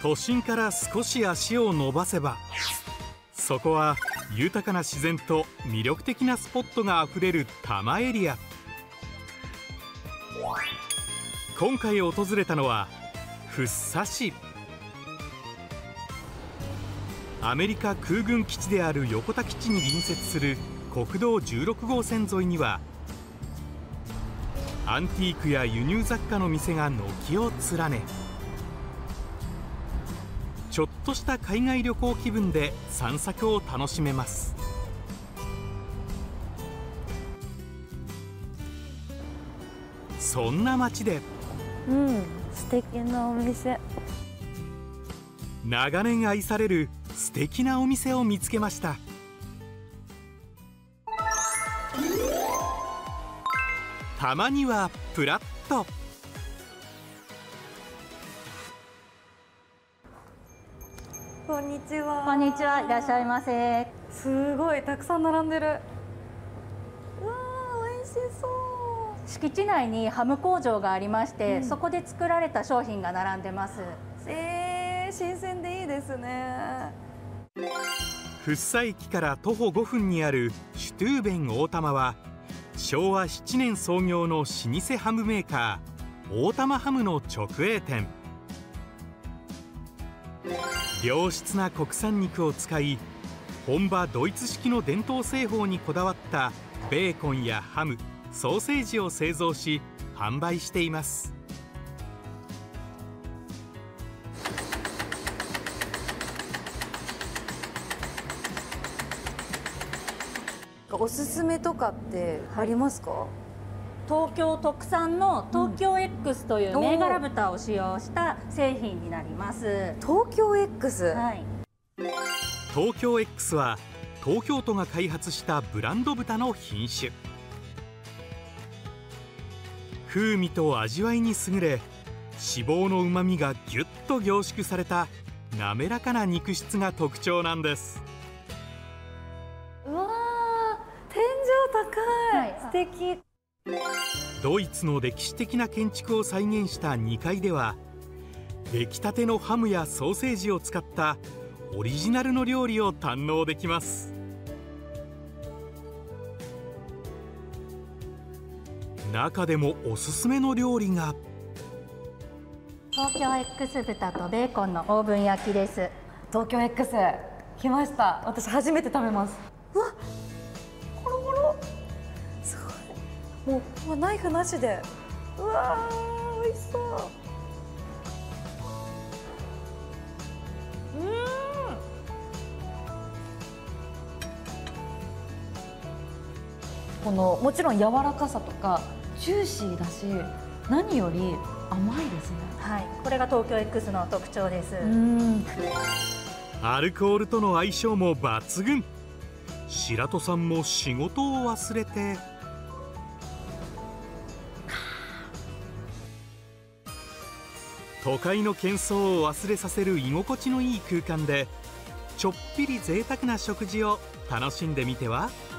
都心から少し足を伸ばせば、そこは豊かな自然と魅力的なスポットがあふれる多摩エリア。今回訪れたのは福生市。アメリカ空軍基地である横田基地に隣接する国道16号線沿いには、アンティークや輸入雑貨の店が軒を連ね、ちょっとした海外旅行気分で散策を楽しめます。そんな街で、 素敵なお店。 長年愛される素敵なお店を見つけました。たまにはプラッと。 こんにちは。 こんにちは、いらっしゃいませ。 すごいたくさん並んでる。うわー、美味しそう。 敷地内にハム工場がありまして、そこで作られた商品が並んでます。 新鮮でいいですね。 福生駅から徒歩5分にあるシュトゥーベン大玉は、昭和7年創業の老舗ハムメーカー大玉ハムの直営店。良質な国産肉を使い、本場ドイツ式の伝統製法にこだわったベーコンやハム、ソーセージを製造し販売しています。 おすすめとかってありますか？ 東京特産の東京 X という銘柄豚を使用した製品になります。 東京 X、 はい、 東京 X は東京都が開発したブランド豚の品種。風味と味わいに優れ、脂肪のうまみがぎゅっと凝縮された滑らかな肉質が特徴なんです。 うわー、天井高い、 はい、 素敵。 ドイツの歴史的な建築を再現した2階では、出来たてのハムやソーセージを使ったオリジナルの料理を堪能できます。中でもおすすめの料理が東京 X 豚とベーコンのオーブン焼きです。 東京 X 来ました。私初めて食べます。うわ、コロコロ、すごい。もうナイフなしで。うわー、美味しそう。このもちろん柔らかさとかジューシーだし、何より甘いですね。 はい、これが東京 X の特徴です。 アルコールとの相性も抜群。白戸さんも仕事を忘れて都会の喧騒を忘れさせる居心地のいい空間で、ちょっぴり贅沢な食事を楽しんでみては。